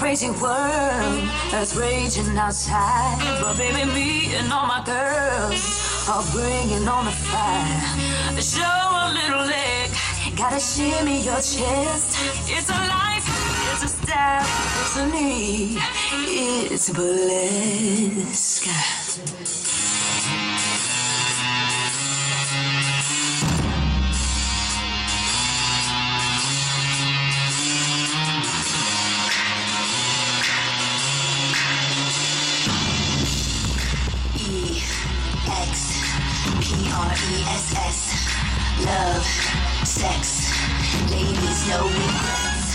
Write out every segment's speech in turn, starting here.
crazy world that's raging outside. But baby, me and all my girls are bringing on the fire. Show a little leg, gotta shimmy your chest. It's a life, it's a style, it's a need, it's burlesque. EXPRESS, love, sex, ladies no regrets.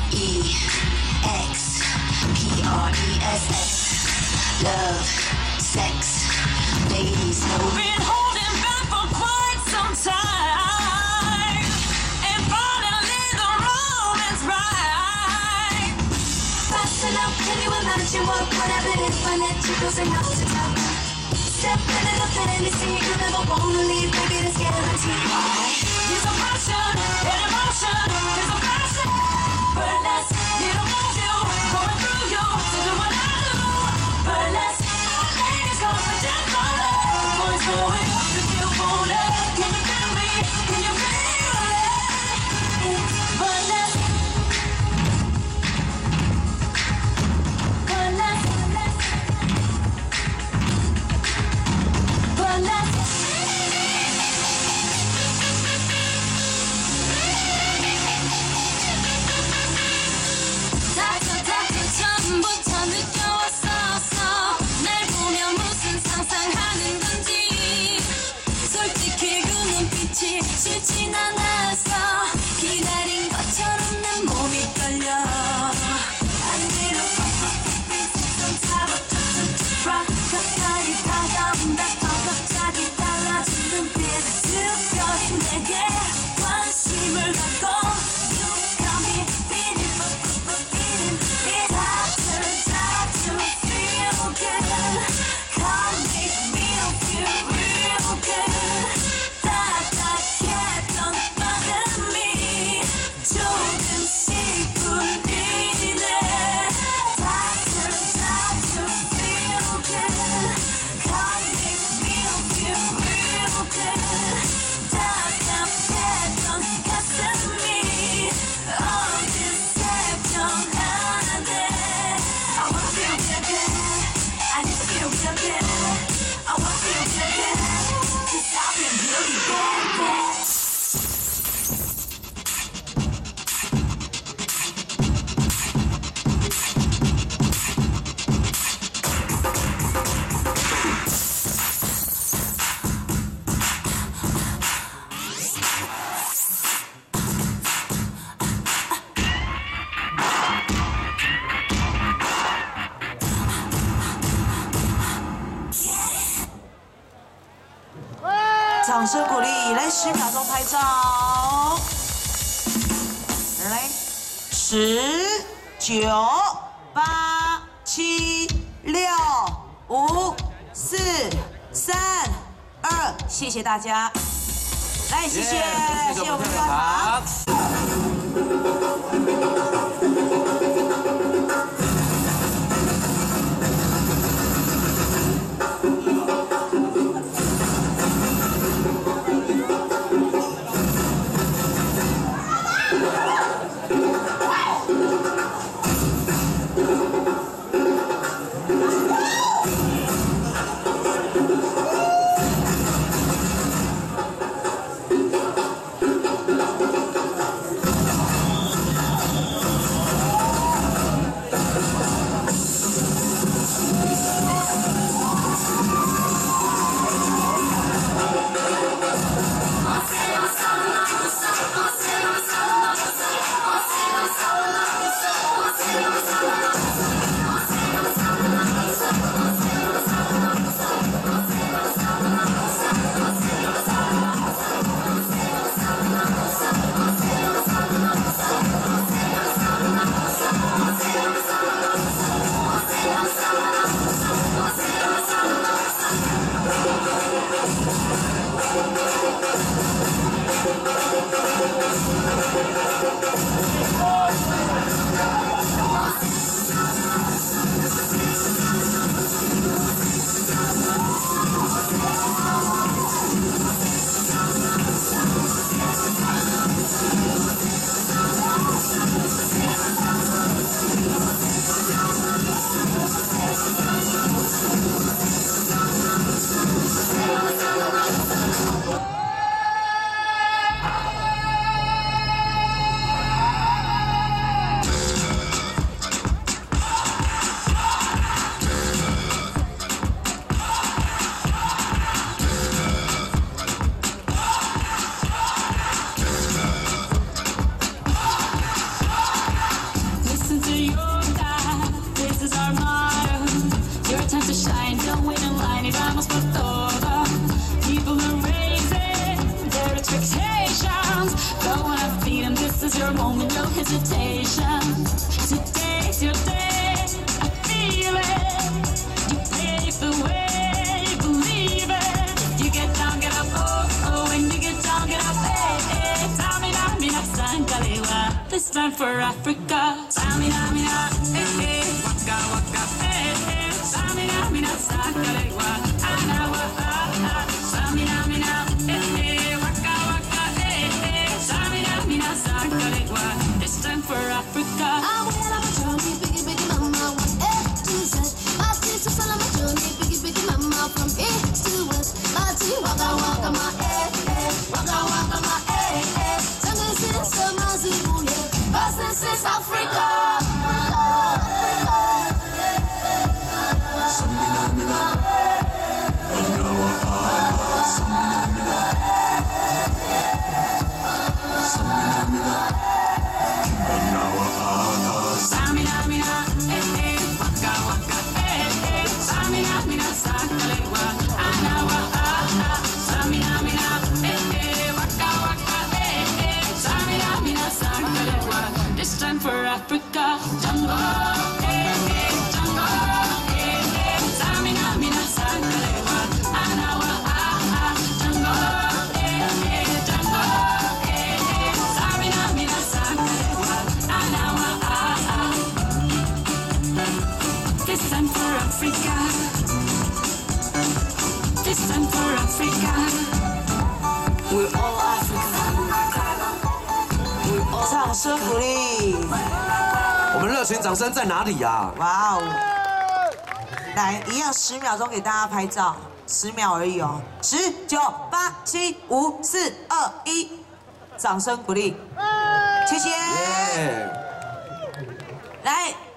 EXPRESS, love, sex, ladies no regrets. Been holding back for quite some time and finally the romance right. Fast enough, can you imagine whatever it is when it tickles and knows it's out? Step in it up and me see you never wanna leave, baby, that's guaranteed. Why? There's a passion, an emotion, there's a passion. Burlesque, you don't want you, going through you, so do what I do. Burlesque, ladies go for death, boys going up to feel bullet. Can you feel me? Can you feel it? It's burlesque. Burlesque. 처음부터 느껴왔었어. 날 보며 무슨 상상하는 건지. 솔직히 그 눈빛이 싫진 않았어. 기다린 것처럼 난 몸이 떨려. 안개로 손 잡아 가까이 다가온다. 더 갑자기 달라진 눈빛. 특별히 내게 관심을 갖고 You got me feeling Start to feel good. Come make me feel real good. 딱딱했던 마음이 조금씩 풀리네. Start to feel good. Come make me feel real good. 답답했던 가슴이 어느새 변하네. I wanna feel good, good. I need to feel good, good. I wanna feel good, good. 'Cause I've been really bad, bad. 掌声鼓励，来10秒钟拍照，来，10、9、8、7、6、5、4、3、2，谢谢大家，来，谢谢，谢谢我们的团。 It's time for Africa. Samina, mina, eh, eh, waka, waka, eh, eh. Samina, mina, sakalewa, anawa, ah, ah. Samina, mina, eh, eh, waka, waka, eh, eh. Samina, mina, sakalewa. It's time for Africa. I'm well on my journey, biggie, biggie, mama, one A to Z. My sisters all on my journey, biggie, biggie, mama, from east to west. My tea, waka, waka, my waka, waka, my jungle city, summer zoo, yeah. This is Africa. This time for Africa, jungle, eh, eh, jungle, eh, eh. Samina, mina, sakalewa, anawa, ah, ah. Jungle, eh, eh, jungle, eh, eh. Samina, mina, sakalewa, anawa, ah, ah. This time for Africa. This time for Africa. We're all African. 掌声鼓励！ 我们热情掌声在哪里呀？ 哇哦！来，一样10秒钟给大家拍照，10秒而已哦。10、9、8、7、5、4、2、1，掌声鼓励，谢谢。 耶！ 来。